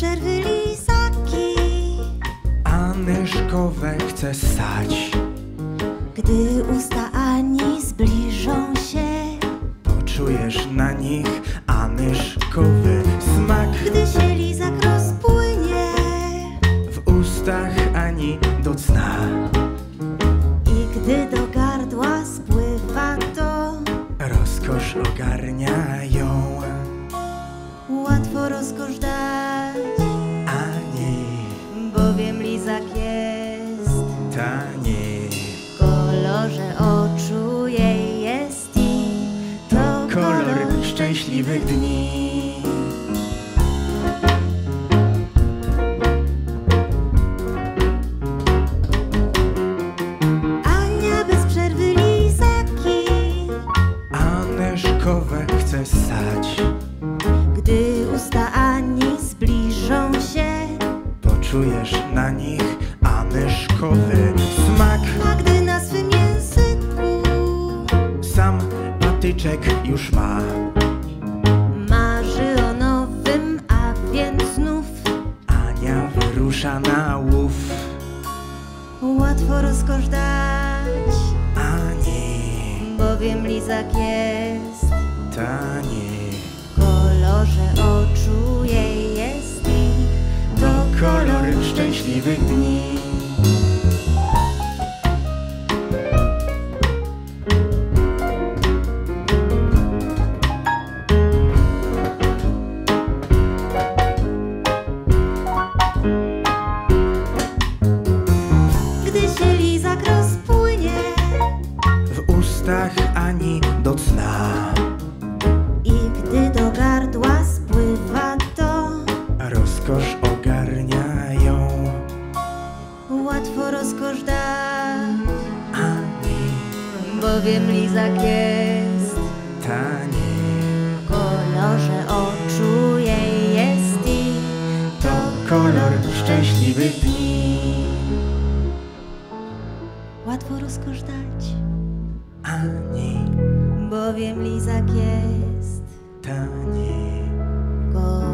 przerwy lizaki Anyszkowe chce ssać. Gdy usta Ani zbliżą się, Poczujesz na nich anyszkowy smak. gdy się lizak rozpłynie W ustach Ani do cna. i gdy do gardła spływa, to Rozkosz ogarnia ją. łatwo rozkosz dać, Ani bowiem lizak jest tani. w kolorze oczu jej jest i to Kolor szczęśliwych dni. Ania bez przerwy lizaki, Anyszkowe chce ssać. gdy usta Ani zbliżą się, Poczujesz na nich anyszkowy smak. a gdy na swym języku Sam patyczek już ma. marzy o nowym, a więc znów Ania wyrusza na łów. łatwo rozkosz dać, Ani bowiem lizak jest tani. w kolorze oczu jej jest i to Kolor szczęśliwych dni. Gdy się lizak rozpłynie W ustach Ani do cna. i gdy do gardła spływa, to Rozkosz ogarnia ją. łatwo rozkosz dać, Ani bowiem lizak jest tani. w kolorze oczu jej jest i To kolor szczęśliwych dni. łatwo rozkosz dać, Ani bowiem lizak jest tani. w